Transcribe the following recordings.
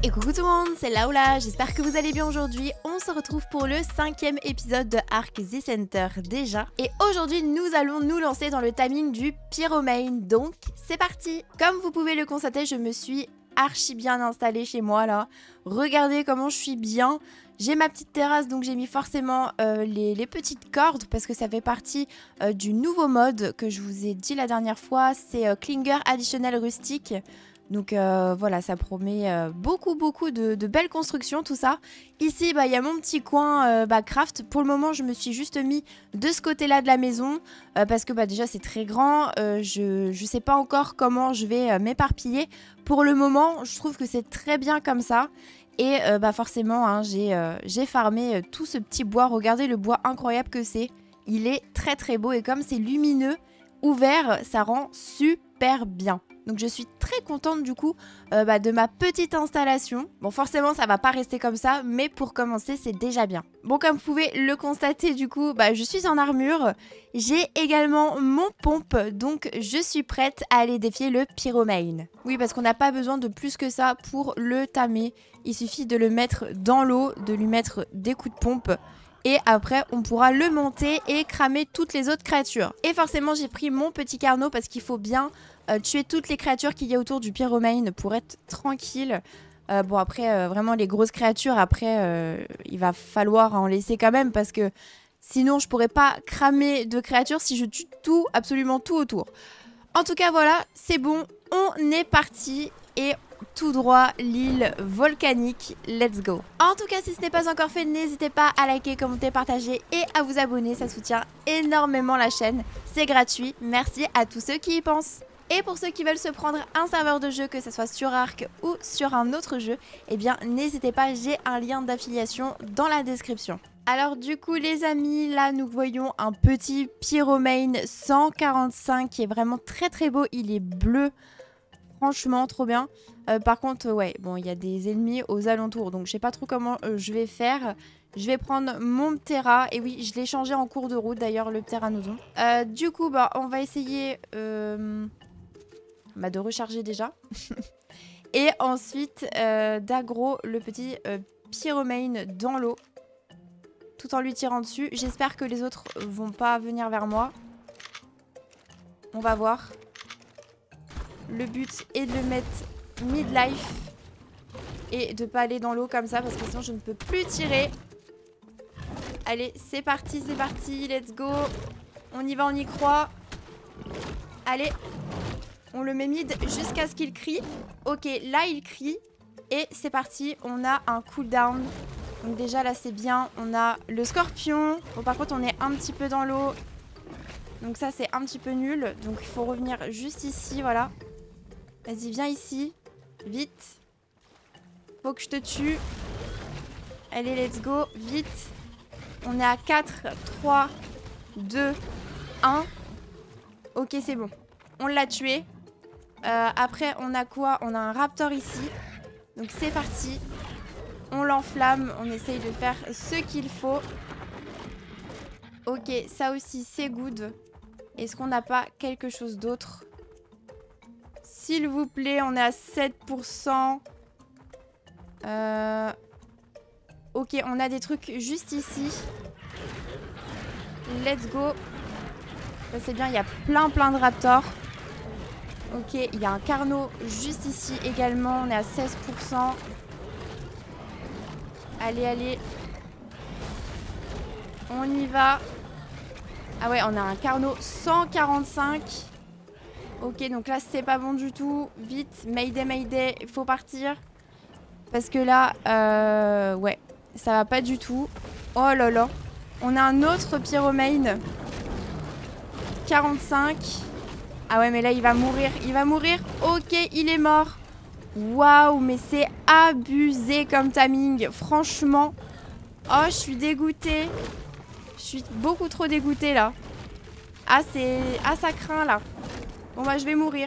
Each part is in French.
Et coucou tout le monde, c'est Laola, j'espère que vous allez bien aujourd'hui. On se retrouve pour le 5e épisode de Ark The Center déjà. Et aujourd'hui, nous allons nous lancer dans le timing du Pyromane, donc c'est parti. Comme vous pouvez le constater, je me suis archi bien installée chez moi là. Regardez comment je suis bien. J'ai ma petite terrasse, donc j'ai mis forcément les petites cordes parce que ça fait partie du nouveau mode que je vous ai dit la dernière fois. C'est Clinger additionnel rustique. Donc voilà, ça promet beaucoup de belles constructions, tout ça. Ici, il y a mon petit coin craft. Pour le moment, je me suis juste mis de ce côté-là de la maison parce que déjà, c'est très grand. Je sais pas encore comment je vais m'éparpiller. Pour le moment, je trouve que c'est très bien comme ça. Et forcément, hein, j'ai farmé tout ce petit bois. Regardez le bois incroyable que c'est. Il est très beau et comme c'est lumineux, ouvert, ça rend super bien. Donc je suis très contente du coup de ma petite installation. Bon, forcément ça va pas rester comme ça, mais pour commencer c'est déjà bien. Bon, comme vous pouvez le constater du coup, je suis en armure. J'ai également mon pompe, donc je suis prête à aller défier le Pyromane. Oui, parce qu'on n'a pas besoin de plus que ça pour le tamer. Il suffit de le mettre dans l'eau, de lui mettre des coups de pompe. Et après, on pourra le monter et cramer toutes les autres créatures. Et forcément, j'ai pris mon petit carnot parce qu'il faut bien tuer toutes les créatures qu'il y a autour du Pyromane pour être tranquille. Bon, après, vraiment, les grosses créatures, après, il va falloir en laisser quand même parce que sinon, je pourrais pas cramer de créatures si je tue tout, absolument tout autour. En tout cas, voilà, c'est bon, on est parti et tout droit l'île volcanique, let's go. En tout cas, si ce n'est pas encore fait, n'hésitez pas à liker, commenter, partager et à vous abonner, ça soutient énormément la chaîne, c'est gratuit, merci à tous ceux qui y pensent. Et pour ceux qui veulent se prendre un serveur de jeu, que ce soit sur Ark ou sur un autre jeu, eh bien n'hésitez pas, j'ai un lien d'affiliation dans la description. Alors du coup les amis, là nous voyons un petit Pyromane 145 qui est vraiment très beau, il est bleu. Franchement, trop bien. Par contre, ouais, bon, il y a des ennemis aux alentours, donc je sais pas trop comment je vais faire. Je vais prendre mon Ptera, et oui, je l'ai changé en cours de route, d'ailleurs, le Pteranodon. Du coup, on va essayer de recharger déjà. Et ensuite, d'aggro le petit Pyromane dans l'eau, tout en lui tirant dessus. J'espère que les autres vont pas venir vers moi. On va voir. Le but est de le mettre mid-life et de pas aller dans l'eau comme ça parce que sinon je ne peux plus tirer. Allez, c'est parti, let's go. On y va, on y croit. Allez, on le met mid jusqu'à ce qu'il crie. Ok, là il crie et c'est parti, on a un cooldown. Donc déjà là c'est bien, on a le scorpion. Bon, par contre on est un petit peu dans l'eau. Donc ça c'est un petit peu nul. Donc il faut revenir juste ici, voilà. Vas-y, viens ici. Vite. Faut que je te tue. Allez, let's go. Vite. On est à 4, 3, 2, 1. Ok, c'est bon. On l'a tué. Après, on a quoi? On a un raptor ici. Donc c'est parti. On l'enflamme. On essaye de faire ce qu'il faut. Ok, ça aussi, c'est good. Est-ce qu'on n'a pas quelque chose d'autre? S'il vous plaît, on est à 7%. Ok, on a des trucs juste ici. Let's go. Ça c'est bien, il y a plein de raptors. Ok, il y a un carnot juste ici également. On est à 16%. Allez. On y va. Ah ouais, on a un carnot 145. Ok, donc là, c'est pas bon du tout. Vite, Mayday, il faut partir. Parce que là, ouais, ça va pas du tout. Oh là là. On a un autre Pyromane. 45. Ah ouais, mais là, il va mourir. Ok, il est mort. Waouh, mais c'est abusé comme timing. Franchement. Oh, je suis dégoûtée. Je suis beaucoup trop dégoûtée, là. Ah, ça craint, là. Bon je vais mourir.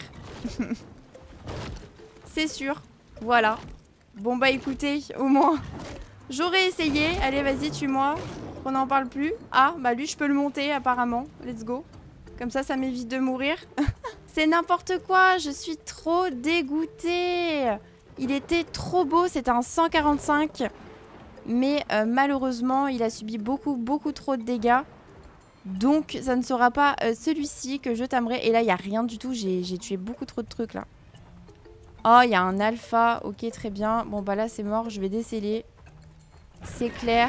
C'est sûr. Voilà. Bon écoutez, au moins j'aurais essayé. Allez, vas-y, tue-moi. On n'en parle plus. Ah, lui je peux le monter apparemment. Let's go. Comme ça m'évite de mourir. C'est n'importe quoi. Je suis trop dégoûtée. Il était trop beau, c'était un 145. Mais malheureusement, il a subi beaucoup trop de dégâts. Donc ça ne sera pas celui-ci que je tamerai. Et là, il n'y a rien du tout. J'ai tué beaucoup trop de trucs là. Oh, il y a un alpha. Ok, très bien. Bon, bah là, c'est mort. Je vais déceler. C'est clair.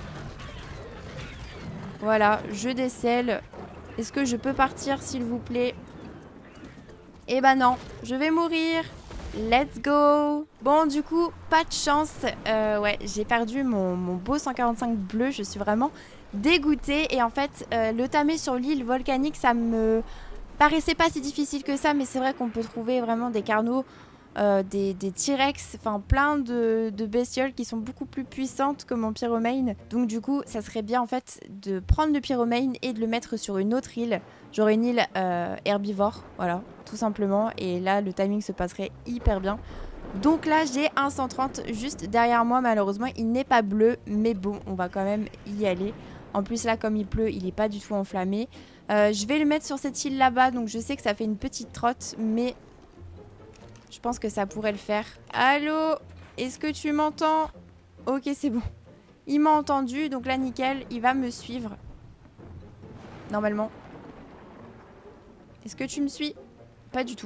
Voilà, je décèle. Est-ce que je peux partir, s'il vous plaît? Eh ben non, je vais mourir. Let's go. Bon, du coup, pas de chance. Ouais, j'ai perdu mon beau 145 bleu. Je suis vraiment dégoûtée. Et en fait, le tamer sur l'île volcanique, ça me paraissait pas si difficile que ça. Mais c'est vrai qu'on peut trouver vraiment des carnos, des T-Rex, enfin plein de bestioles qui sont beaucoup plus puissantes que mon pyromane. Donc du coup, ça serait bien en fait de prendre le pyromane et de le mettre sur une autre île. J'aurais une île herbivore, voilà, tout simplement. Et là, le timing se passerait hyper bien. Donc là, j'ai un 130 juste derrière moi. Malheureusement, il n'est pas bleu, mais bon, on va quand même y aller. En plus, là, comme il pleut, il n'est pas du tout enflammé. Je vais le mettre sur cette île là-bas. Donc je sais que ça fait une petite trotte, mais je pense que ça pourrait le faire. Allô? Est-ce que tu m'entends? Ok, c'est bon. Il m'a entendu, donc là, nickel, il va me suivre. Normalement. Est-ce que tu me suis? Pas du tout.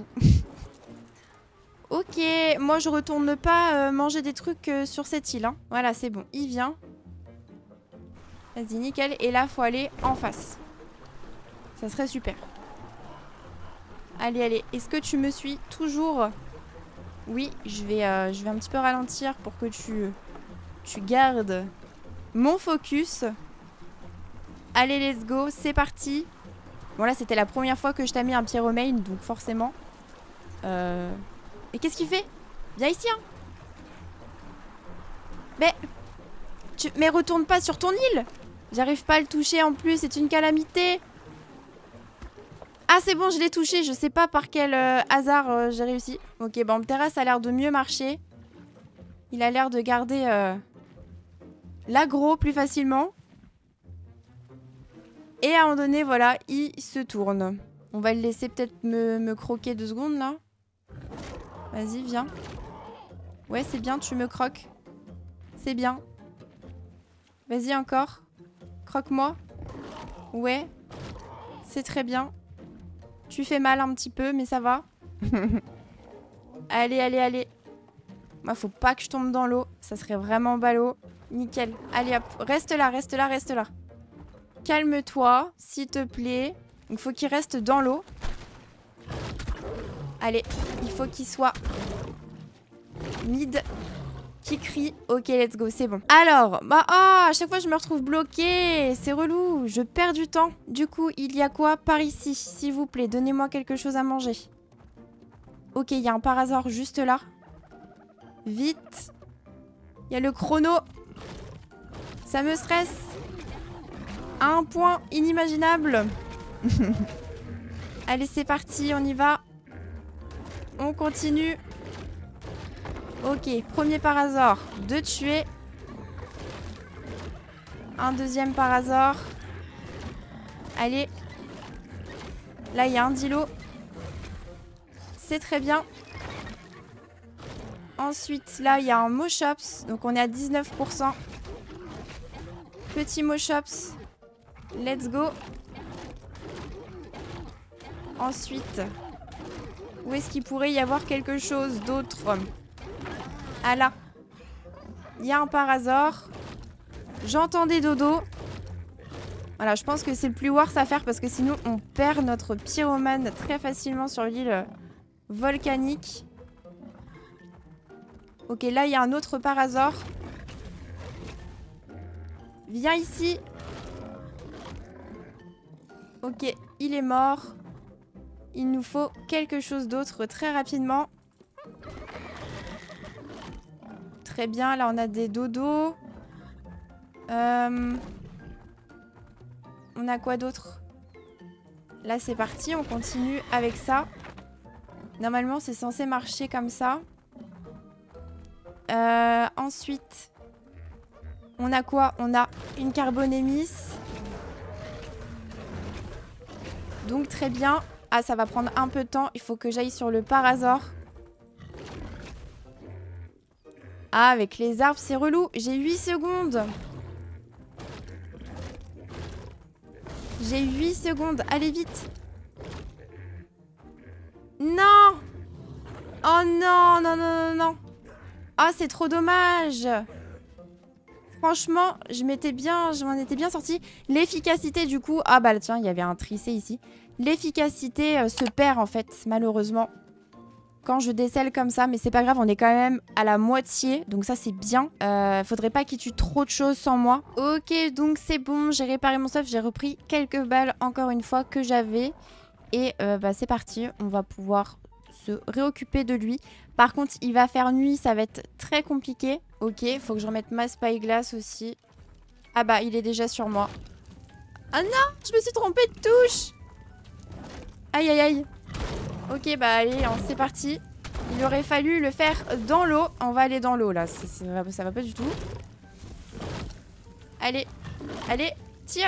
Ok, moi je retourne pas manger des trucs sur cette île. Hein. Voilà, c'est bon, il vient. Vas-y, nickel. Et là, faut aller en face. Ça serait super. Allez, allez. Est-ce que tu me suis toujours? Oui, je vais un petit peu ralentir pour que tu gardes mon focus. Allez, let's go, c'est parti. Bon, là, c'était la première fois que je t'ai mis un pyromane, donc forcément. Et qu'est-ce qu'il fait? Viens ici, hein. Mais retourne pas sur ton île. J'arrive pas à le toucher en plus, c'est une calamité. Ah, c'est bon, je l'ai touché. Je sais pas par quel hasard j'ai réussi. Ok, bon, Ptera, a l'air de mieux marcher. Il a l'air de garder l'aggro plus facilement. Et à un moment donné, voilà, il se tourne. On va le laisser peut-être me croquer 2 secondes, là. Vas-y, viens. Ouais, c'est bien, tu me croques. C'est bien. Vas-y, encore. Croque-moi. Ouais. C'est très bien. Tu fais mal un petit peu, mais ça va. Allez, allez, allez. Moi, faut pas que je tombe dans l'eau. Ça serait vraiment ballot. Nickel. Allez, hop. Reste là, reste là, reste là. Calme-toi, s'il te plaît. Il faut qu'il reste dans l'eau. Allez, il faut qu'il soit mid. Qui crie. Ok, let's go, c'est bon. Alors, bah, oh, à chaque fois, je me retrouve bloquée. C'est relou. Je perds du temps. Du coup, il y a quoi par ici? S'il vous plaît, donnez-moi quelque chose à manger. Ok, il y a un parasaure juste là. Vite. Il y a le chrono. Ça me stresse. À un point inimaginable. Allez, c'est parti, on y va. On continue. Ok, premier parasaure de tuer. Un deuxième parasaure. Allez. Là, il y a un dilo. C'est très bien. Ensuite, là, il y a un Moschops. Donc, on est à 19%. Petit Moschops. Let's go. Ensuite, où est-ce qu'il pourrait y avoir quelque chose d'autre? Ah là. Il y a un parasaure. J'entends des dodos. Voilà, je pense que c'est le plus worst à faire parce que sinon on perd notre pyromane très facilement sur l'île volcanique. Ok, là il y a un autre parasaure. Viens ici. Ok, il est mort. Il nous faut quelque chose d'autre très rapidement. Très bien, là on a des dodos. On a quoi d'autre? Là c'est parti, on continue avec ça. Normalement c'est censé marcher comme ça. Ensuite, on a quoi? On a une carbonémis. Donc très bien. Ah, ça va prendre un peu de temps. Il faut que j'aille sur le parasaure. Ah, avec les arbres, c'est relou. J'ai 8 secondes. J'ai 8 secondes. Allez, vite. Non! Oh non, non, non, non, non. Ah, c'est trop dommage. Franchement, je m'en étais bien sortie. L'efficacité, du coup... Ah bah tiens, il y avait un tricé ici. L'efficacité se perd, en fait, malheureusement. Quand je décèle comme ça, mais c'est pas grave, on est quand même à la moitié, donc ça c'est bien. Faudrait pas qu'il tue trop de choses sans moi. Ok, donc c'est bon, j'ai réparé mon stuff, j'ai repris quelques balles encore une fois que j'avais. Et bah c'est parti, on va pouvoir se réoccuper de lui. Par contre, il va faire nuit, ça va être très compliqué. Ok, faut que je remette ma spyglass aussi. Ah bah, il est déjà sur moi. Ah non, je me suis trompée de touche. Aïe aïe aïe. Ok, bah allez, c'est parti. Il aurait fallu le faire dans l'eau. On va aller dans l'eau, là. Ça va pas du tout. Allez. Allez, tire.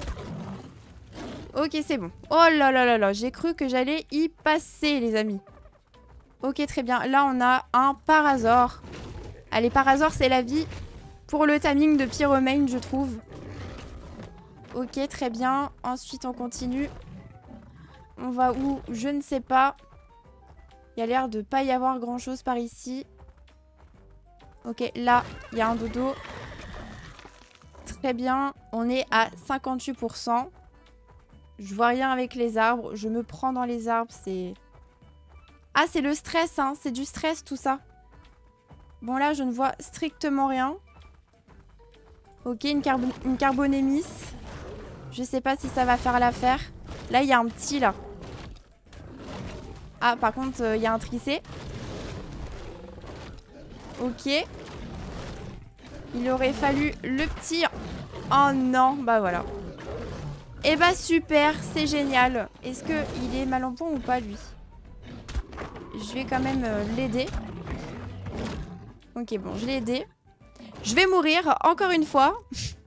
Ok, c'est bon. Oh là là là là. J'ai cru que j'allais y passer, les amis. Ok, très bien. Là, on a un Parasaur. Allez, Parasaur, c'est la vie. Pour le timing de Pyromane, je trouve. Ok, très bien. Ensuite, on continue. On va où? Je ne sais pas. Il y a l'air de pas y avoir grand chose par ici. Ok, là, il y a un dodo. Très bien. On est à 58%. Je vois rien avec les arbres. Je me prends dans les arbres. C'est... Ah, c'est le stress, hein. C'est du stress, tout ça. Bon, là, je ne vois strictement rien. Ok, une carbonémis. Je sais pas si ça va faire l'affaire. Là, il y a un petit, là. Ah, par contre, il y a un tricé. Ok. Il aurait fallu le petit... Oh non, bah voilà. Et bah super, c'est génial. Est-ce qu'il est mal en point ou pas, lui? Je vais quand même l'aider. Ok, bon, je l'ai aidé. Je vais mourir, encore une fois.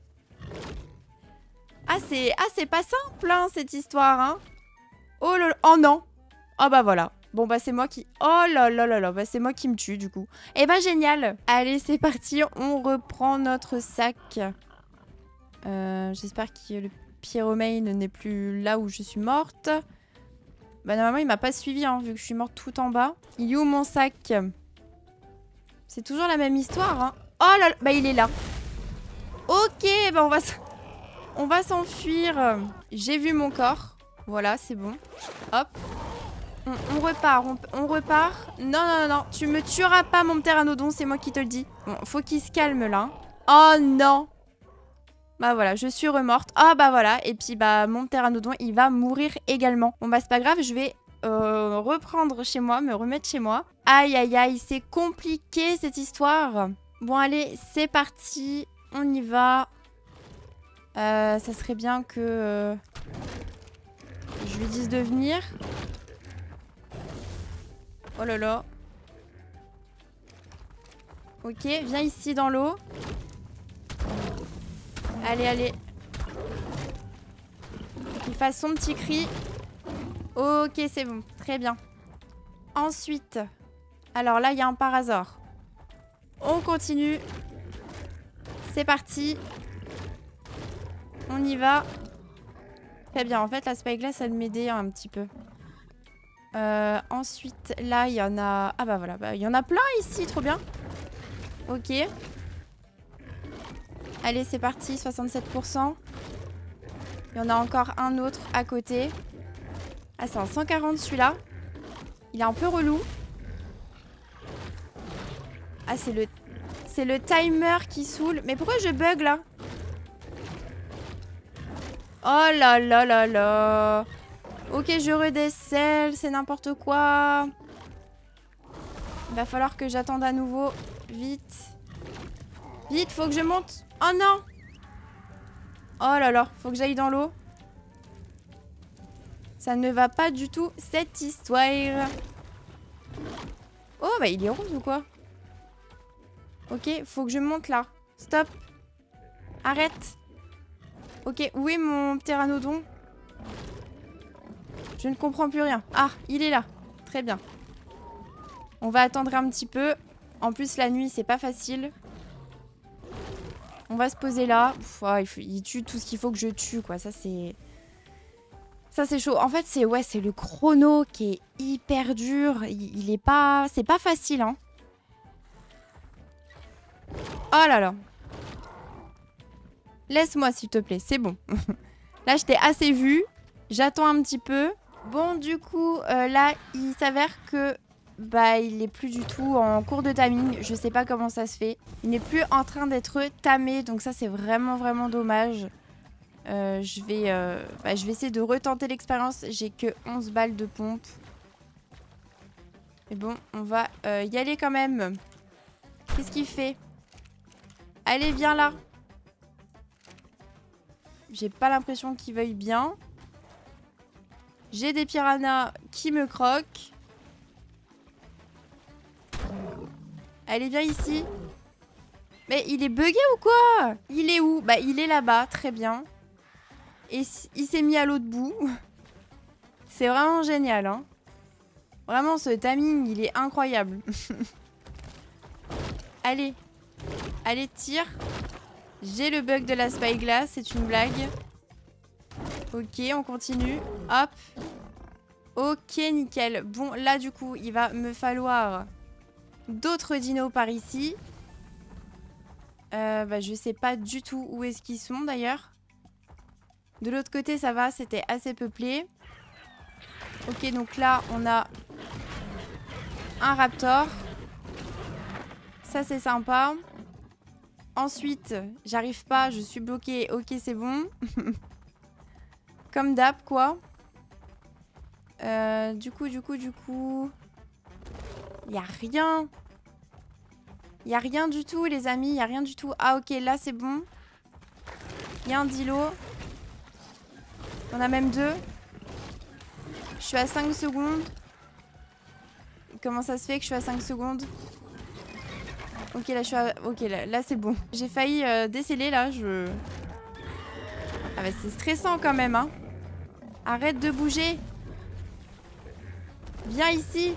Ah, c'est pas simple, hein, cette histoire, hein. Oh, oh non. Oh bah voilà. Bon bah c'est moi qui... Oh là là là là. Bah c'est moi qui me tue du coup. Et bah génial. Allez c'est parti. On reprend notre sac. J'espère que le Pyromane n'est plus là où je suis morte. Bah normalement il m'a pas suivi hein, vu que je suis morte tout en bas. Il est où mon sac? C'est toujours la même histoire hein. Oh là là. Bah il est là. Ok bah on va s'enfuir. J'ai vu mon corps. Voilà c'est bon. Hop. On repart, on repart. Non, non, non, non, tu me tueras pas, mon pteranodon, c'est moi qui te le dis. Bon, faut qu'il se calme, là. Oh, non. Bah voilà, je suis remorte. Ah, bah voilà, et puis, bah, mon pteranodon, il va mourir également. Bon, bah, c'est pas grave, je vais reprendre chez moi, me remettre chez moi. Aïe, aïe, aïe, c'est compliqué, cette histoire. Bon, allez, c'est parti. On y va. Ça serait bien que... je lui dise de venir. Oh là là. Ok, viens ici dans l'eau. Allez, allez. Qu'il fasse son petit cri. Ok, c'est bon. Très bien. Ensuite. Alors là, il y a un Parasaur. On continue. C'est parti. On y va. Très bien. En fait, la spyglass, elle m'aidait un petit peu. Ensuite, là, il y en a... Ah bah voilà, bah, il y en a plein ici, trop bien. Ok. Allez, c'est parti, 67%. Il y en a encore un autre à côté. Ah, c'est un 140 celui-là. Il est un peu relou. Ah, c'est le timer qui saoule. Mais pourquoi je bug là? Oh là là là là. Ok, je redécèle, c'est n'importe quoi. Il va falloir que j'attende à nouveau. Vite. Vite, faut que je monte. Oh non. Oh là là, faut que j'aille dans l'eau. Ça ne va pas du tout, cette histoire. Oh, bah il est rose ou quoi? Ok, faut que je monte là. Stop. Arrête. Ok, où est mon pteranodon? Je ne comprends plus rien. Ah, il est là. Très bien. On va attendre un petit peu. En plus, la nuit, c'est pas facile. On va se poser là. Il tue tout ce qu'il faut que je tue, quoi. Ça, c'est chaud. En fait, c'est le chrono qui est hyper dur. Il est pas... C'est pas facile, hein. Oh là là. Laisse-moi, s'il te plaît. C'est bon. Là, je t'ai assez vu. J'attends un petit peu. Bon, du coup, là, il s'avère que... Bah, il est plus du tout en cours de taming. Je sais pas comment ça se fait. Il n'est plus en train d'être tamé. Donc ça, c'est vraiment, vraiment dommage. Je vais essayer de retenter l'expérience. J'ai que 11 balles de pompe. Mais bon, on va y aller quand même. Qu'est-ce qu'il fait? Allez, viens là. J'ai pas l'impression qu'il veuille bien. J'ai des piranhas qui me croquent. Allez, viens ici. Mais il est bugué ou quoi? Il est où? Bah, il est là-bas. Très bien. Et il s'est mis à l'autre bout. C'est vraiment génial, hein. Vraiment, ce timing, il est incroyable. Allez. Allez, tire. J'ai le bug de la spyglass. C'est une blague. Ok, on continue. Hop. Ok, nickel. Bon, là, du coup, il va me falloir... d'autres dinos par ici. Je sais pas du tout où est-ce qu'ils sont d'ailleurs. De l'autre côté ça va, c'était assez peuplé. Ok, donc là on a un raptor. Ça c'est sympa. Ensuite, j'arrive pas, je suis bloquée. Ok, c'est bon. Comme d'hab quoi. Du coup... Il y a rien. Il y a rien du tout, les amis. Il y a rien du tout. Ah, ok, là, c'est bon. Il y a un dilo. On a même deux. Je suis à 5 secondes. Comment ça se fait que je suis à 5 secondes? Ok, là, je suis à... Ok, là c'est bon. J'ai failli déceler, là. Ah, bah, c'est stressant, quand même, hein. Arrête de bouger. Viens ici.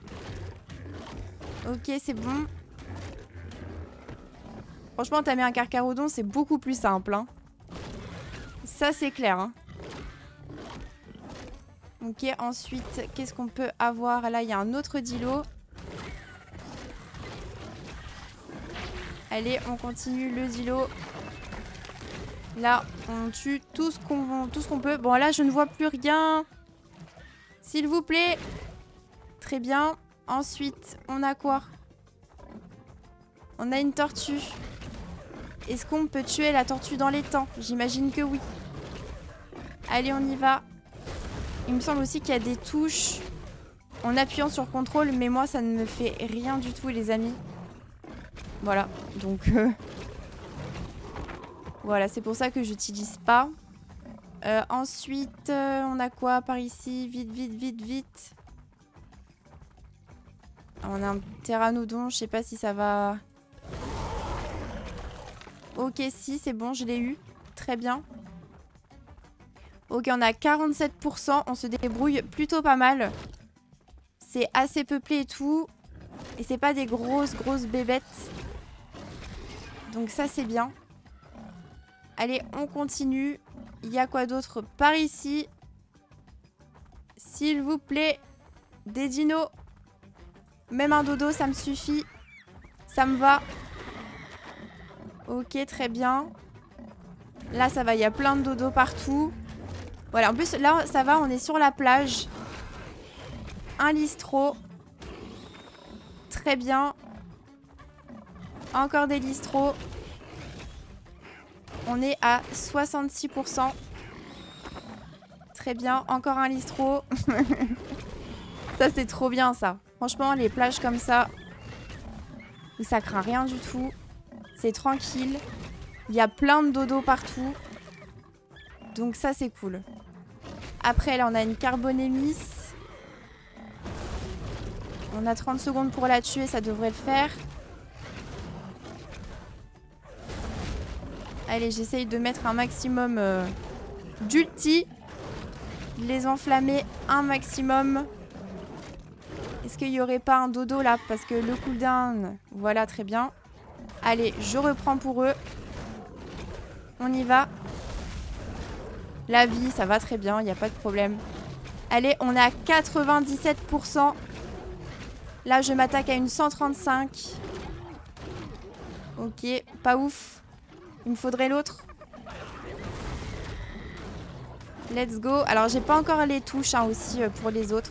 Ok, c'est bon. Franchement, tamer un carcharodon, c'est beaucoup plus simple. Hein. Ça, c'est clair. Hein. Ok, ensuite, qu'est-ce qu'on peut avoir? Là, il y a un autre dilo. Allez, on continue le dilo. Là, on tue tout ce qu'on peut. Bon, là, je ne vois plus rien. S'il vous plaît. Très bien. Ensuite, on a quoi? On a une tortue. Est-ce qu'on peut tuer la tortue dans les temps? J'imagine que oui. Allez, on y va. Il me semble aussi qu'il y a des touches en appuyant sur contrôle, mais moi, ça ne me fait rien du tout, les amis. Voilà, donc... Voilà, c'est pour ça que j'utilise pas. Ensuite, on a quoi par ici? Vite, vite, vite, vite. On a un pteranodon, je sais pas si ça va... Ok, si, c'est bon, je l'ai eu. Très bien. Ok, on a 47%. On se débrouille plutôt pas mal. C'est assez peuplé et tout. Et c'est pas des grosses bébêtes. Donc ça, c'est bien. Allez, on continue. Il y a quoi d'autre par ici? S'il vous plaît. Des dinos. Même un dodo, ça me suffit. Ça me va. Ok, très bien. Là, ça va, il y a plein de dodos partout. Voilà, en plus, là, ça va, on est sur la plage. Un listro. Très bien. Encore des listros. On est à 66%. Très bien, encore un listro. Ça, c'est trop bien, ça. Franchement, les plages comme ça, où ça craint rien du tout. C'est tranquille. Il y a plein de dodos partout. Donc ça, c'est cool. Après, là, on a une carbonémis. On a 30 secondes pour la tuer, ça devrait le faire. Allez, j'essaye de mettre un maximum d'ulti. Les enflammer un maximum. Est-ce qu'il n'y aurait pas un dodo là? Parce que le cooldown, voilà, très bien. Allez, je reprends pour eux. On y va. La vie, ça va très bien, il n'y a pas de problème. Allez, on est à 97%. Là, je m'attaque à une 135. Ok, pas ouf. Il me faudrait l'autre. Let's go. Alors, j'ai pas encore les touches hein, aussi pour les autres.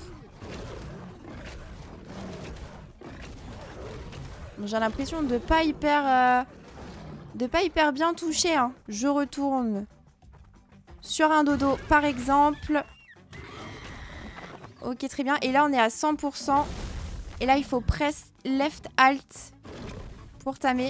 J'ai l'impression de pas hyper bien toucher. Hein. Je retourne sur un dodo, par exemple. Ok, très bien. Et là, on est à 100%. Et là, il faut press left alt pour tamer.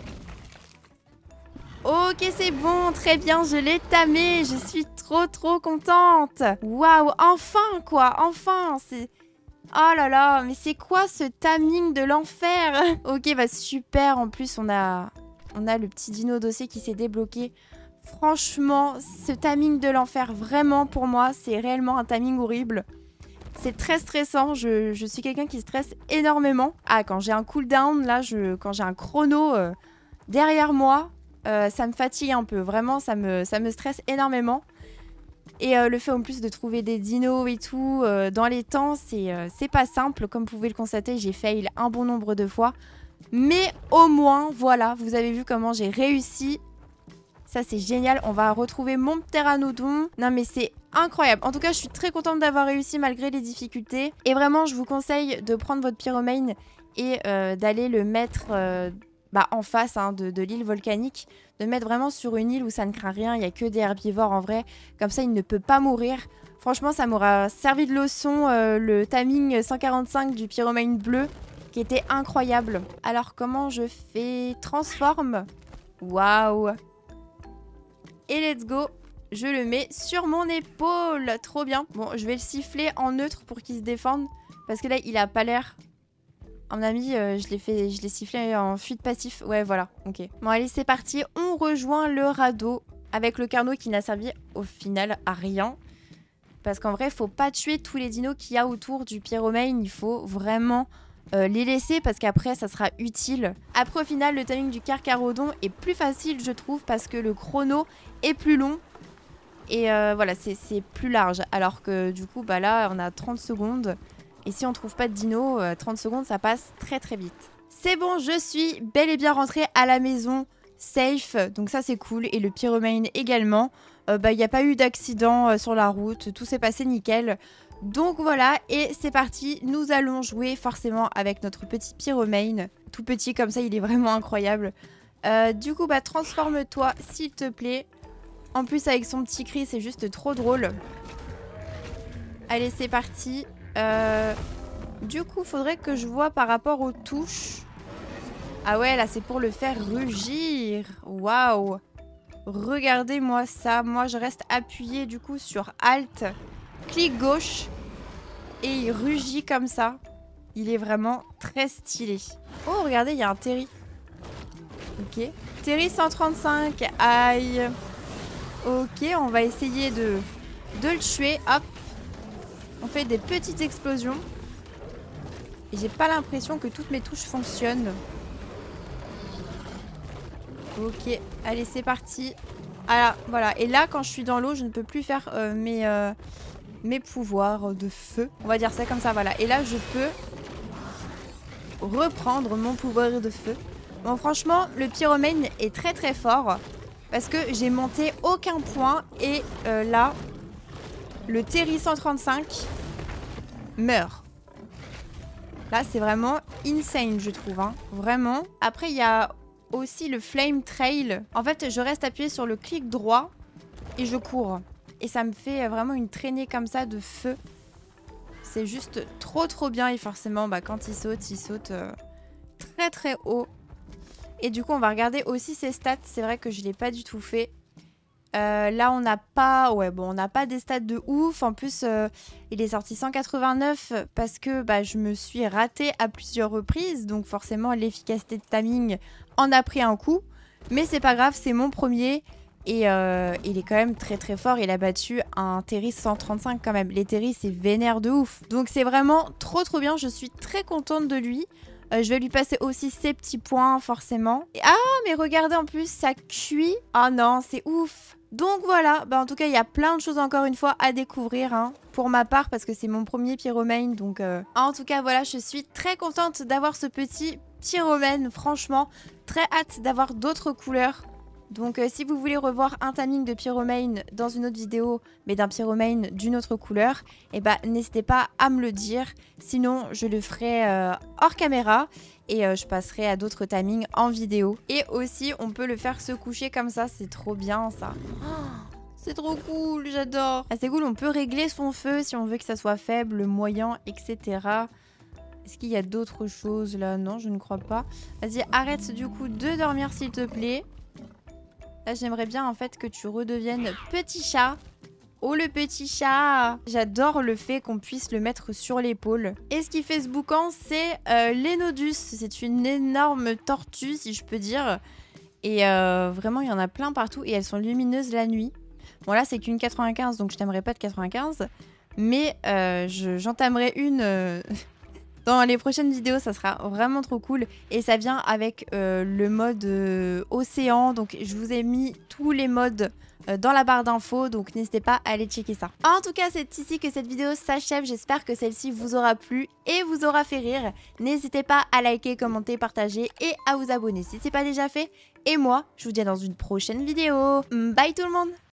Ok, c'est bon, très bien, je l'ai tamé. Je suis trop contente. Waouh, enfin quoi, enfin. C'est... Oh là là, mais c'est quoi ce timing de l'enfer? Ok, bah super, en plus on a le petit dino dossier qui s'est débloqué. Franchement, ce timing de l'enfer, vraiment pour moi, c'est réellement un timing horrible. C'est très stressant, je suis quelqu'un qui stresse énormément. Ah, quand j'ai un cooldown, là, quand j'ai un chrono derrière moi, ça me fatigue un peu. Vraiment, ça me stresse énormément. Et le fait en plus de trouver des dinos et tout dans les temps, c'est pas simple. Comme vous pouvez le constater, j'ai fail un bon nombre de fois. Mais au moins, voilà, vous avez vu comment j'ai réussi. Ça, c'est génial. On va retrouver mon pteranodon. Non, mais c'est incroyable. En tout cas, je suis très contente d'avoir réussi malgré les difficultés. Et vraiment, je vous conseille de prendre votre pyromane et d'aller le mettre en face hein, de l'île volcanique. De le mettre vraiment sur une île où ça ne craint rien. Il n'y a que des herbivores en vrai. Comme ça, il ne peut pas mourir. Franchement, ça m'aura servi de leçon. Le timing 145 du pyromane bleu qui était incroyable. Alors, comment je fais? Transforme. Waouh. Et let's go, je le mets sur mon épaule. Trop bien. Bon, je vais le siffler en neutre pour qu'il se défende. Parce que là, il a pas l'air... À mon avis, je l'ai sifflé en fuite passif. Ouais, voilà, ok. Bon, allez, c'est parti. On rejoint le radeau avec le carnot qui n'a servi au final à rien. Parce qu'en vrai, faut pas tuer tous les dinos qu'il y a autour du pyromane. Il faut vraiment... les laisser parce qu'après ça sera utile. Après au final le timing du carcharodon est plus facile je trouve parce que le chrono est plus long et voilà c'est plus large alors que du coup bah là on a 30 secondes et si on trouve pas de dino 30 secondes ça passe très vite. C'est bon, je suis bel et bien rentrée à la maison safe, donc ça c'est cool et le pyromane également. Il n'y a pas eu d'accident sur la route, tout s'est passé nickel. Donc voilà, et c'est parti, nous allons jouer forcément avec notre petit pyromane. Tout petit comme ça, il est vraiment incroyable. Du coup, bah transforme-toi s'il te plaît. En plus avec son petit cri, c'est juste trop drôle. Allez, c'est parti. Du coup, faudrait que je vois par rapport aux touches. Ah ouais, là c'est pour le faire rugir. Waouh. Regardez-moi ça, moi je reste appuyée du coup sur Alt. Clic gauche et il rugit comme ça. Il est vraiment très stylé. Oh, regardez, il y a un Terry. Ok. Terry 135. Aïe. Ok, on va essayer de le tuer. Hop. On fait des petites explosions. Et j'ai pas l'impression que toutes mes touches fonctionnent. Ok. Allez, c'est parti. Ah, voilà. Et là, quand je suis dans l'eau, je ne peux plus faire mes pouvoirs de feu. On va dire ça comme ça, voilà. Et là, je peux reprendre mon pouvoir de feu. Bon, franchement, le pyromane est très fort. Parce que j'ai monté aucun point. Et là, le Terry 135 meurt. Là, c'est vraiment insane, je trouve. Hein. Vraiment. Après, il y a aussi le Flame Trail. En fait, je reste appuyé sur le clic droit et je cours. Et ça me fait vraiment une traînée comme ça de feu. C'est juste trop bien. Et forcément, bah, quand il saute très haut. Et du coup, on va regarder aussi ses stats. C'est vrai que je ne l'ai pas du tout fait. Là, on n'a pas... Ouais, bon, on n'a pas des stats de ouf. En plus, il est sorti 189 parce que bah, je me suis ratée à plusieurs reprises. Donc forcément, l'efficacité de timing en a pris un coup. Mais c'est pas grave, c'est mon premier. Et il est quand même très très fort. Il a battu un Terry 135 quand même. Les Terry, c'est vénère de ouf. Donc c'est vraiment trop trop bien. Je suis très contente de lui. Je vais lui passer aussi ses petits points forcément. Ah mais regardez en plus ça cuit. Ah non c'est ouf. Donc voilà, bah en tout cas il y a plein de choses encore une fois à découvrir hein, pour ma part parce que c'est mon premier pyromane. Donc en tout cas voilà, je suis très contente d'avoir ce petit pyromane. Franchement très hâte d'avoir d'autres couleurs. Donc si vous voulez revoir un timing de pyromane dans une autre vidéo, mais d'un pyromane d'une autre couleur, eh ben, n'hésitez pas à me le dire. Sinon, je le ferai hors caméra et je passerai à d'autres timings en vidéo. Et aussi, on peut le faire se coucher comme ça, c'est trop bien ça. Oh, c'est trop cool, j'adore. Ah, c'est cool, on peut régler son feu si on veut que ça soit faible, moyen, etc. Est-ce qu'il y a d'autres choses là? Non, je ne crois pas. Vas-y, arrête du coup de dormir s'il te plaît. Là, j'aimerais bien en fait que tu redeviennes petit chat. Oh, le petit chat! J'adore le fait qu'on puisse le mettre sur l'épaule. Et ce qui fait ce boucan, c'est l'Enodus. C'est une énorme tortue, si je peux dire. Et vraiment, il y en a plein partout. Et elles sont lumineuses la nuit. Bon, là, c'est qu'une 95, donc je t'aimerais pas de 95. Mais j'entamerai une... Dans les prochaines vidéos, ça sera vraiment trop cool. Et ça vient avec le mode océan. Donc, je vous ai mis tous les modes dans la barre d'infos. Donc, n'hésitez pas à aller checker ça. En tout cas, c'est ici que cette vidéo s'achève. J'espère que celle-ci vous aura plu et vous aura fait rire. N'hésitez pas à liker, commenter, partager et à vous abonner si ce n'est pas déjà fait. Et moi, je vous dis à dans une prochaine vidéo. Bye tout le monde!